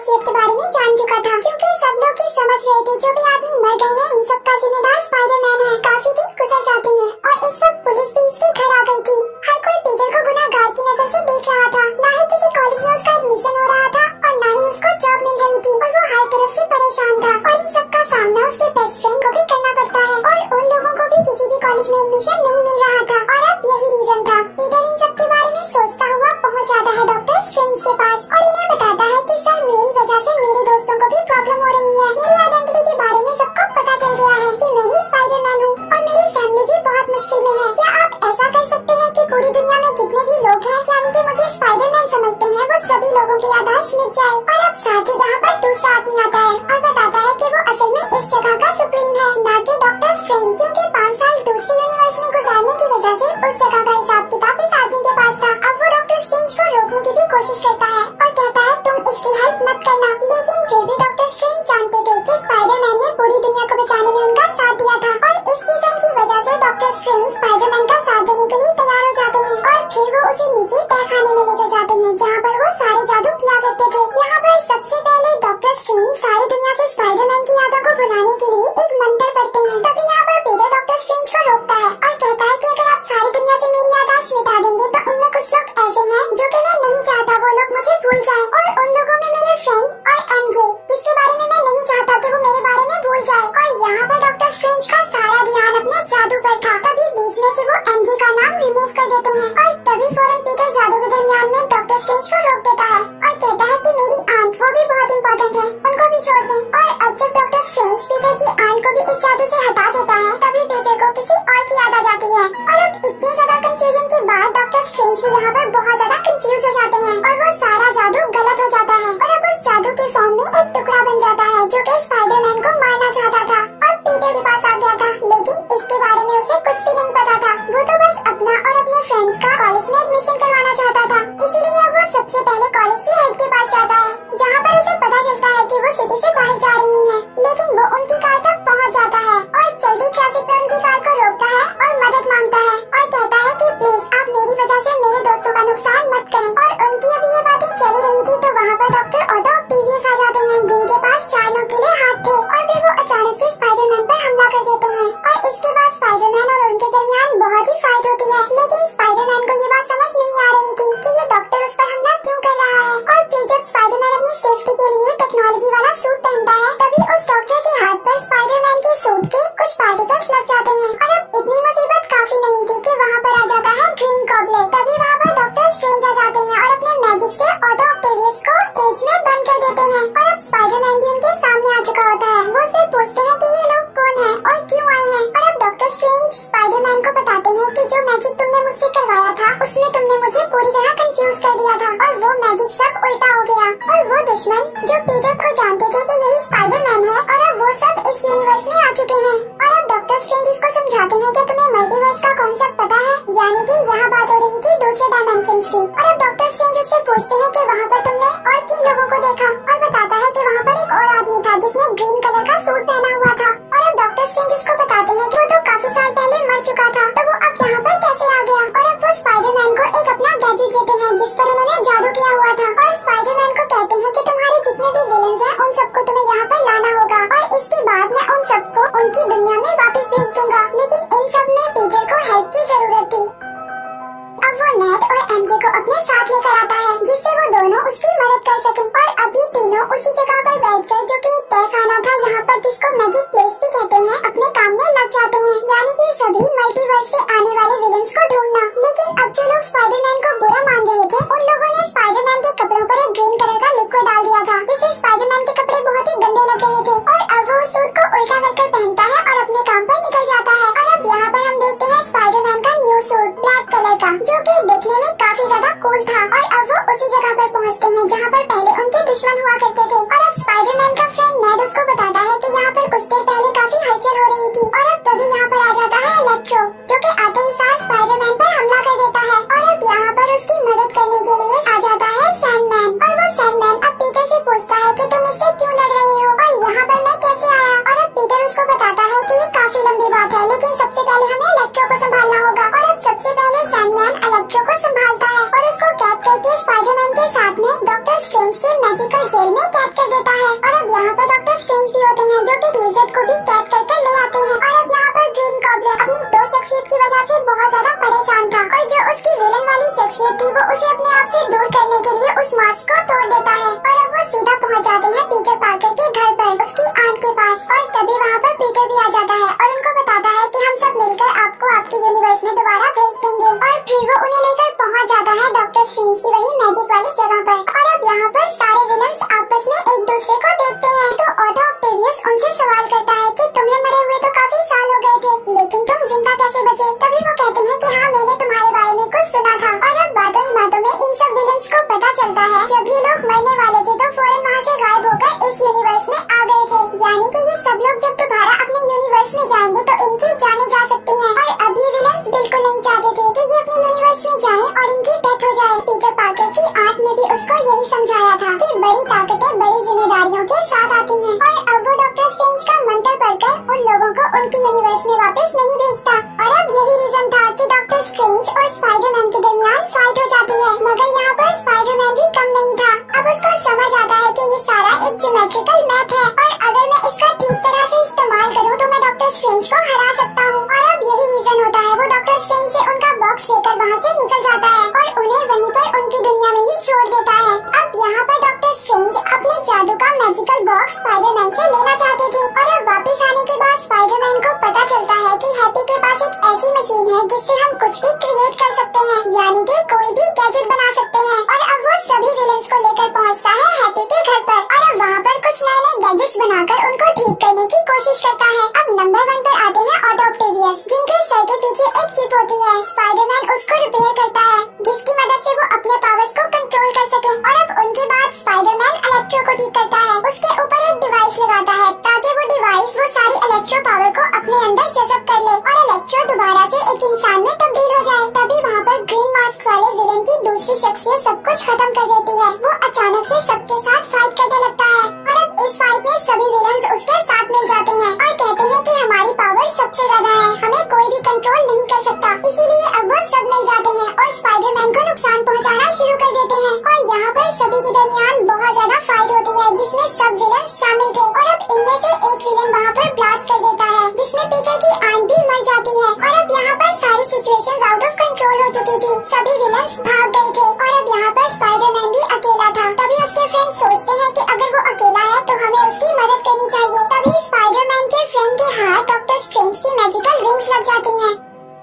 शख्सियत के बारे में जान चुका था, क्योंकि सब लोग ये समझ रहे थे जो भी आदमी मर गए हैं इन सब का जिम्मेदार स्पाइडरमैन है। काफी दिन गुजर जाते हैं और इस वक्त पुलिस भी इसके घर आ गई थी। हर कोई पीटर को गुनाहगार की नजर से देख रहा था। न ही किसी कॉलेज में उसका एडमिशन हो रहा था और न ही उसको जॉब मिल रही थी, और वो हर तरफ से परेशान था। और इन सब का सामना उसके बेस्ट फ्रेंड को भी करना पड़ता है, और उन लोगों को भी किसी भी कॉलेज में एडमिशन नहीं मिल रहा था। और अब यही रीजन था। पीटर इन सब के बारे में सोचता हुआ पहुँच जाता है डॉक्टर स्ट्रेंज के पास और इन्हें बताता है कि सर, मेरी वजह से मेरे दोस्तों को भी प्रॉब्लम हो रही है। मेरी आइडेंटिटी के बारे में सबको पता चल गया है कि मैं ही स्पाइडरमैन हूँ, और मेरी फैमिली भी बहुत मुश्किल में है। क्या आप ऐसा कर सकते हैं कि पूरी दुनिया में जितने भी लोग हैं, यानी कि मुझे स्पाइडरमैन समझते हैं, वो सभी लोगों की याददाश्त मिट जाए। और अब साथ ही यहाँ पर दूसरा आदमी आता है और बताता है कि वो असल में इस जगह का सुप्रीम है, न कि डॉक्टर स्ट्रेंज, क्योंकि 5 साल दूसरी यूनिवर्स में गुजारने की वजह से उस जगह का हिसाब किताब इस आदमी के पास था। अब वो डॉक्टर स्ट्रेंज को रोकने की भी कोशिश करता है और कहता है तुम इसकी हेल्प मत करना। लेकिन फिर भी डॉक्टर स्ट्रेंज जानते थे कि स्पाइडरमैन ने पूरी दुनिया को बचाने में उनका साथ दिया था, और इस सीजन की वजह से डॉक्टर स्ट्रेंज स्पाइडरमैन का साथ देने के लिए तैयार हो जाते हैं। और फिर वो उसे नीचे तहखाने में लेकर जाते हैं, जहाँ पर वो सारे जादू किया करते थे। यहाँ पर सबसे पहले डॉक्टर स्ट्रेंज सारी दुनिया से स्पाइडरमैन की यादों को भुलाने के लिए एक मंत्र पढ़ते हैं। तभी यहाँ पर पीटर डॉक्टर स्ट्रेंज को रोकता है और कहता है कि अगर आप सारी दुनिया से मेरी याददाश्त मिटा देंगे तो इनमें कुछ लोग ऐसे हैं जो कि मैं नहीं चाहता वो लोग मुझे भूल जाए, और उन लोगों में मेरे फ्रेंड और एमजे, जिसके बारे में मैं नहीं चाहता कि वो मेरे बारे में भूल जाए। और यहाँ पर डॉक्टर स्ट्रेंज का सारा ध्यान अपने जादू पर था। तभी बीच में से वो एमजे का नाम रिमूव कर देते हैं, और तभी फौरन पीटर जादू के दरमियान में डॉक्टर स्ट्रेंज को रोक देता है और कहता है कि मेरी आंट वो भी बहुत इम्पोर्टेंट है, उनको भी छोड़ दें। और अब जब डॉक्टर स्ट्रेंज पीटर की आंट को भी इस जादू से हटा देता है, तभी पीटर को किसी और की याद आ जाती है। और अब इतने ज्यादा कंफ्यूजन के बाद डॉक्टर स्ट्रेंज भी यहाँ पर बहुत ज्यादा कंफ्यूज हो जाते हैं और वो सारा जादू गलत हो जाता है। और अब उस जादू के फॉर्म में एक टुकड़ा बन जाता है जो कि स्पाइडरमैन को मारना चाहता था और पीटर के पास आ गया था, लेकिन इसके बारे में उसे कुछ भी नहीं पता था। वो तो बस अपना और अपने फ्रेंड्स का कॉलेज में एडमिशन करवाना चाहता था। इसीलिए वो सबसे पहले कॉलेज की हेड के पास जाता है, जहाँ पर उसे पता चलता है कि वो सिटी से बाहर जा रही है। लेकिन वो उनकी कार तक पहुँच जाता है और जल्दी ट्रैफिक में उनकी कार को रोकता है और मदद मांगता है और कहता है कि प्लीज आप मेरी वजह से मेरे दोस्तों का नुकसान मत करें। और उनकी अभी ये बातें चली रही थी तो वहाँ पर डॉक्टर ऑटो ऑक्टेवियस आ जाते हैं, जिनके पास 4 नुकीले हाथ थे, और फिर वो अचानक से स्पाइडरमैन पर हमला कर देते हैं। और इसके बाद स्पाइडरमैन और उनके दरमियान बहुत ही फाइट होती है। लेकिन स्पाइडरमैन को ये बात समझ नहीं आ रही थी कि ये डॉक्टर उस पर हमला क्यों कर रहा है। और फिर जब स्पाइडरमैन अपनी सेफ्टी के लिए टेक्नोलॉजी वाला सूट पहनता है, तभी उस डॉक्टर के हाथ पर स्पाइडरमैन के सूट के कुछ पार्टिकल्स लग जाते हैं। और अब इतनी मुसीबत काफी नहीं थी कि वहाँ पर आ जाता है ग्रीन गॉबलेट। तभी वहाँ पर डॉक्टर स्ट्रेंज आ जाते हैं और अपने मैजिक से ऑटो ऑक्टेवियस को केज में बंद कर देते हैं। और अब स्पाइडरमैन भी उनके सामने आ चुका होता है। वो उससे पूछते हैं कि ये लोग कौन है और क्यों आए हैं। और अब डॉक्टर स्ट्रेंज स्पाइडरमैन को बताते हैं कि जो मैजिक तुमने मुझसे करवाया था उसमें तुमने मुझे पूरी तरह कंफ्यूज कर दिया था, और वो मैजिक सब उल्टा हो गया। और वो दुश्मन जो पीटर को जानते थे कि यही स्पाइडरमैन है, और अब वो सब इस यूनिवर्स में आ चुके हैं। और अब डॉक्टर स्ट्रेंज इसको समझाते हैं कि तुम्हें मल्टीवर्स का कॉन्सेप्ट पता है, यानी कि यहाँ बात हो रही थी दूसरे डायमेंशंस की। और अब डॉक्टर स्ट्रेंज उससे पूछते हैं कि वहाँ पर तुमने और किन लोगों को देखा, और बताता है कि वहाँ पर एक और आदमी था जिसने ग्रीन कलर का सूट पहना हुआ था। और अब डॉक्टर स्ट्रेंज उसको बताते हैं कि वो तो काफी साल पहले मर चुका था, तो वो अब यहाँ पर कैसे आ गया। और अब वो स्पाइडरमैन को एक अपना गैजेट देते हैं जिस पर उन्होंने जादू किया हुआ था, और स्पाइडरमैन को कहते हैं कि तुम्हारे जितने भी विलेंस हैं उन सबको तुम्हें यहाँ पर लाना होगा, और इसके बाद मैं उन सबको उनकी दुनिया में वापस भेज दूंगा। लेकिन इन सब में पीटर को हेल्प की जरूरत थी। अब वो नेट और एमजे को अपने साथ लेकर आता है जिससे वो दोनों उसकी मदद कर सके। और अब ये तीनों उसी जगह पर बैठकर, जो कि एक तहखाना था यहाँ पर जिसको मैजिक प्लेस भी कहते हैं, अपने काम में लग जाते हैं, यानी कि सभी मल्टीवर्स से आने वाले विलेंस को ढूंढना। लेकिन अब जो लोग स्पाइडरमैन को बुरा मान रहे थे, उन लोगों ने स्पाइडरमैन के कपड़ों पर एक ग्रीन कलर का लिक्विड डाल दिया था, जिससे स्पाइडरमैन के कपड़े बहुत ही गंदे लग रहे थे। और अब वो सूट को उल्टा कर पहनता है और अपने काम पर निकल जाता है। और अब यहाँ पर हम देखते हैं स्पाइडरमैन का न्यू सूट ब्लैक कलर का, जो कि देखने में काफी ज्यादा कूल था। और अब वो उसी जगह पर पहुँचते हैं जहाँ पर पहले उनके दुश्मन हुआ करते थे। और अब स्पाइडरमैन का फ्रेंड नेड उसको बताता है कि यहाँ पर कुछ देर पहले काफी हलचल हो रही थी। और अब तभी यहाँ पर आ जाता है इलेक्ट्रो, जो कि आते ही साथ स्पाइडरमैन पर हमला कर देता है। और अब यहाँ पर उसकी मदद करने के लिए आ जाता है सैंडमैन। और वो सैंडमैन अब पीटर से पूछता है कि तुम इससे क्यों लड़ रहे हो। और यहाँ जेल में कैद कर देता है। और अब यहाँ पर डॉक्टर स्ट्रेंज भी होते हैं जो कि ब्लेजर को भी कैद कर ले आते हैं। और अब यहाँ पर ग्रीन गॉब्लिन अपनी दो शख्सियत की वजह से बहुत ज्यादा परेशान था और जो उसकी विलन वाली शख्सियत थी वो उसे अपने आप से दूर करने के लिए उस मास्क को तोड़ देता है। और अब वो सीधा पहुँच जाते हैं पीटर पार्कर के घर पर उसकी आंट के पास। और तभी वहाँ पर पीटर भी आ जाता है और उनको बताता है कि हम सब मिलकर आपको आपके यूनिवर्स में दोबारा भेज देंगे। और फिर वो उन्हें लेकर पहुँच जाता है डॉक्टर स्ट्रेंज की वही मैजिक वाली जगह पर। और अब यहाँ पर सारे विलन्स आपस में एक दूसरे को देखते हैं तो ऑटो ऑक्टेवियस उनसे सवाल करता है कि तुम्हें मरे हुए तो काफी साल हो गए थे, लेकिन तुम जिंदा कैसे बचे? तभी वो कहते हैं कि हाँ, मैंने तुम्हारे बारे में कुछ सुना था। और अब बातों ही बातों में इन सब विलन्स को पता चलता है जब ये लोग मरने वाले थे तो फौरन वहाँ से गायब होकर इस यूनिवर्स में आ गए थे। यानी कि ये सब लोग जब दोबारा अपने यूनिवर्स में जाएंगे तो इनकी जाने जा सकती है। और अब ये विलन्स बिल्कुल नहीं चाहते थे कि ये अपने यूनिवर्स में जाएं और इनकी डेथ हो जाए। पीटर पार्कर की आंट ने भी उसको यही समझाया था कि बड़ी ताकतें बड़ी जिम्मेदारियों के साथ आती हैं। और अब वो डॉक्टर स्ट्रेंज का मंत्र पढ़कर उन लोगों को उनके यूनिवर्स में वापस नहीं भेजता। और अब यही रीजन था कि डॉक्टर स्ट्रेंज और स्पाइडरमैन के दरमियान फाइट हो जाती है। मगर यहाँ पर स्पाइडरमैन भी कम नहीं था। अब उसको समझ आता है कि ये सारा एक ज्योमेट्रिकल मैथ है और अगर मैं इसका ठीक तरह से इस्तेमाल करूँ तो मैं डॉक्टर स्ट्रेंज को हरा सकता हूँ। और अब यही रीजन होता है वो डॉक्टर स्ट्रेंज से उनका बॉक्स लेकर वहाँ से निकल जाता है और उन्हें वहीं पर उनकी दुनिया में ही छोड़ देता है। अब यहाँ पर डॉक्टर स्ट्रेंज अपने जादू का मैजिकल बॉक्स स्पाइडरमैन से लेना चाहते थे। और अब वापस आने के बाद स्पाइडरमैन को पता चलता है कि हैप्पी के पास एक ऐसी मशीन है जिससे हम कुछ भी क्रिएट कर सकते हैं, यानी कि कोई भी गैजेट बना सकते हैं। और अब वो सभी विलन्स को लेकर पहुँचता है हैप्पी के घर पर और अब वहाँ पर कुछ नए नए गैजेट्स बनाकर उनको ठीक करने की कोशिश करता है। अब नंबर 1 पर आते हैं ऑटो ऑक्टेवियस, जिनके सर के पीछे एक चिप होती है। स्पाइडरमैन उसको रिपेयर करता है जिसकी मदद से वो अपने पावर्स को कंट्रोल कर सके। और अब उनके बाद स्पाइडरमैन इलेक्ट्रो को ठीक करता है, उसके ऊपर एक डिवाइस लगाता है ताकि वो डिवाइस वो सारी इलेक्ट्रो पावर को अपने अंदर जज़ब कर ले और इलेक्ट्रो दोबारा से एक इंसान में तब्दील हो जाए। तभी वहाँ पर ग्रीन मास्क वाले विलन की दूसरी शख्सियत सब कुछ खत्म कर देती है। वो अचानक से सबके साथ फाइट करने लगता है और अब इस फाइट में सभी विलन्स उसके साथ मिल जाते हैं और कहते हैं कि हमारी पावर सबसे ज्यादा है, हमें कोई भी कंट्रोल नहीं कर सकता। इसीलिए अब वो सब मिल जाते हैं और स्पाइडरमैन को नुकसान पहुँचाना शुरू कर देते हैं। और यहाँ पर सभी के दरमियान बहुत ज्यादा फाइट होती है जिसमें सब विलन्स शामिल थे। और अब इनमें से एक विलन वहाँ पर ब्लास्ट कर देता है जिसमें पीटर की आंट भी मर जाती है। और अब यहाँ पर सारी सिचुएशंस आउट ऑफ कंट्रोल हो चुकी थी, सभी विलन्स भाग गए थे और अब यहाँ पर स्पाइडरमैन भी अकेला था। तभी उसके फ्रेंड सोचते हैं कि अगर वो अकेला है तो हमें उसकी मदद करनी चाहिए। तभी स्पाइडरमैन के फ्रेंड के हाथ डॉक्टर स्ट्रेंज की मैजिकल रिंग्स लग जाती हैं।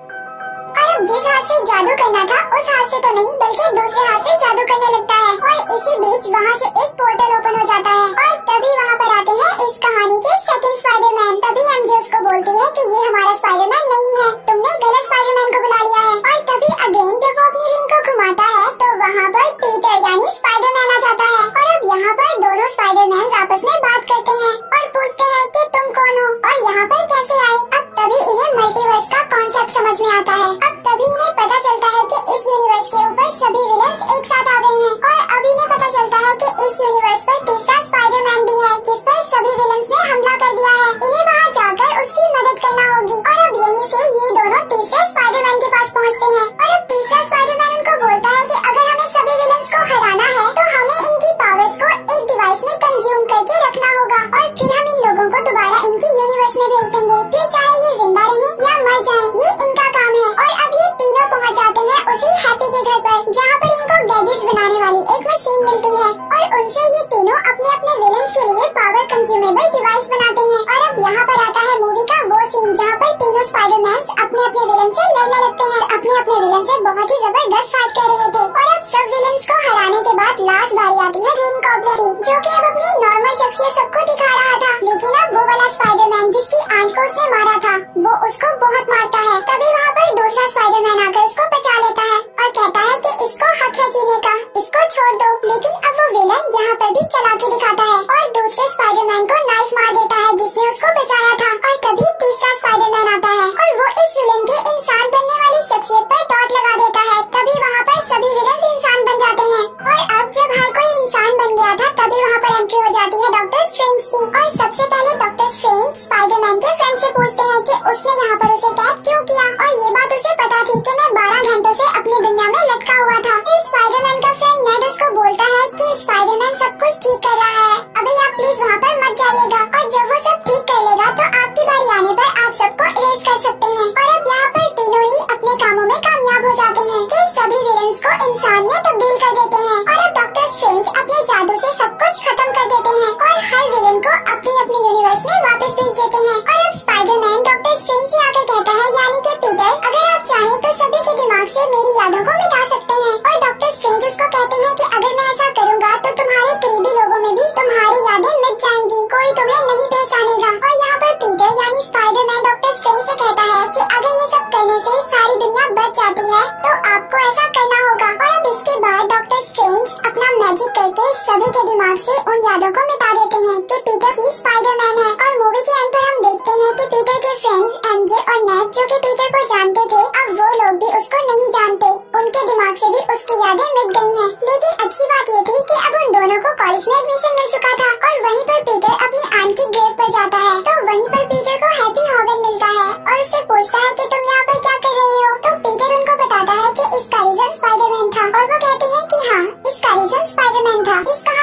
और अब जिस हाथ से जादू करना था उस हाथ से तो नहीं बल्कि दूसरे हाथ से जादू करने लगता है और इसी बीच वहाँ से एक पोर्टल ओपन हो जाता है। और तभी वहाँ पर आते हैं इस कहानी के सेकंड स्पाइडरमैन। तभी एमजे उसको बोलती है कि ये हमारा स्पाइडरमैन नहीं है, तुमने गलत स्पाइडरमैन को बुला लिया है। और तभी अगेन जब वो अपनी रिंग को घुमाता है तो वहाँ पर पीटर यानी स्पाइडरमैन आ जाता है। और अब यहाँ पर दोनों स्पाइडरमैन आपस में बात करते हैं और पूछते हैं कि तुम कौन हो और यहाँ पर कैसे आए। अब तभी इन्हें मल्टीवर्स का कॉन्सेप्ट समझ में आता है। अब तभी इन्हें पता चलता है कि इस यूनिवर्स के ऊपर सभी विलन्स एक साथ आ गए हैं। और अभी इन्हें पता चलता है कि इस यूनिवर्स पर तीसरा स्पाइडरमैन भी है जिस पर सभी विलन्स ने हमला कर दिया है। इन्हें वहाँ जाकर उसकी मदद करना होगी। और अब यहीं से ये दोनों तीसरे स्पाइडरमैन के पास पहुँचते हैं और अब तीसरा स्पाइडरमैन उनको बोलता है कि अगर हमें सभी विलन्स को हराना है तो हमें इनकी पावर्स को एक डिवाइस में कंज्यूम करके रखना होगा और फिर हम इन लोगों को दोबारा इनकी यूनिवर्स में भेज देंगे, फिर चाहे ये जिंदा रहे या मर जाए, ये इनका काम है। और अब ये तीनों पहुँच जाते हैं उसी हैप्पी के घर पर जहाँ पर इनको गैजेट्स बनाने वाली एक मशीन मिलती है और उनसे ये तीनों अपने अपने विलन्स के लिए पावर कंज्यूमेबल डिवाइस बनाते हैं। और अब यहाँ पर आता है मूवी का वो सीन जहाँ पर तीनों स्पाइडरमैन अपने अपने विलन से लड़ने लगते हैं, अपने अपने विलन से बहुत ही जबरदस्त फाइट कर रहे थे। और अब सब विलन्स को हराने के बाद लास्ट बारी आती है ग्रीन गॉब्लिन की, जो कि अब अपनी नॉर्मल शख्सियत सबको दिखा रहा था। लेकिन अब वो वाला स्पाइडरमैन जिसकी आंट को उसने मारा था वो उसको बहुत मारता है। तभी वहाँ पर दूसरा स्पाइडरमैन आकर उसको बचा लेता है और कहता है कि इसको हक है जीने का, इसको छोड़ दो। लेकिन अब वो विलन यहाँ पर भी चालाकी दिखाता है और दूसरे स्पाइडरमैन को नाइफ मार देता है जिसने उसको बचाया था। और तभी तीसरा स्पाइडरमैन आता है और वो इस विलन के इंसान बनने वाली शख्सियत पर डॉट लगा देता है। तभी वहाँ पर सभी विलन इंसान बन जाते हैं। और अब जब हर कोई इंसान बन गया था तभी वहाँ पर एंट्री हो जाती है डॉक्टर स्ट्रेंज की। और सबसे पहले डॉक्टर स्ट्रेंज स्पाइडरमैन के फ्रेंड से पूछते हैं कि उसने यहाँ पर उसे कैद क्यों किया। और ये बात उसे पता थी कि मैं 12 घंटों से अपनी दुनिया में लटका हुआ था। इस स्पाइडरमैन का फ्रेंड नेड उसको बोलता है कि स्पाइडरमैन सब कुछ ठीक कर रहा है, अभी आप प्लीज वहाँ पर मत जाइएगा। और जब वो सब ठीक कर लेगा तो आपकी बारी आने पर आप सबको इरेज कर सकते हैं। और अब यहाँ पर तीनों ही अपने कामों में कामयाब हो जाते हैं कि सभी विलेन्स को इंसान में तब्दील कर देते हैं। और अब डॉक्टर स्ट्रेंज अपने जादू से सब कुछ खत्म कर देते हैं और हर विलेन को अपने अपने यूनिवर्स में वापस भेज देते हैं। और अब स्पाइडरमैन डॉक्टर स्ट्रेंज से आकर कहता है, यानी कि पीटर, अगर आप चाहें तो सभी के दिमाग से मेरी यादों को मिटा सकते हैं। और डॉक्टर स्ट्रेंज उसको कहते हैं कि अगर मैं ऐसा करूँगा तो तुम्हारे करीबी लोगों में भी तुम्हारी यादें मिट जाएंगी, कोई तुम्हें नहीं पहचानेगा। और यहाँ पर पीटर यानी स्पाइडरमैन डॉक्टर स्ट्रेंज से कहता है कि अगर ये सब करने से सारी दुनिया बच जाती है तो आपको ऐसा करना होगा। और अब इसके बाद डॉक्टर स्ट्रेंज अपना मैजिक करके सभी के दिमाग से उन यादों को मिटा देते हैं कि पीटर ही स्पाइडरमैन है। और मूवी के एंड पर हम देखते हैं कि पीटर के फ्रेंड्स एमजे और नेट, जो कि पीटर को जानते थे, अब वो लोग भी उसको नहीं जानते, उनके दिमाग से भी उसकी यादें मिट गई हैं। लेकिन अच्छी बात ये थी कि अब उन दोनों को कॉलेज में एडमिशन मिल चुका था। और वहीं पर पीटर अपनी आंट की ग्रेव पर जाता है तो वहीं पर पीटर को हैप्पी हॉगन मिलता है और उससे पूछता है कि तुम यहाँ पर क्या कर रहे हो। तो पीटर उनको बताता है कि इसका रीजन स्पाइडरमैन था और वो कहते हैं कि हाँ, इसका रीजन स्पाइडरमैन था। इस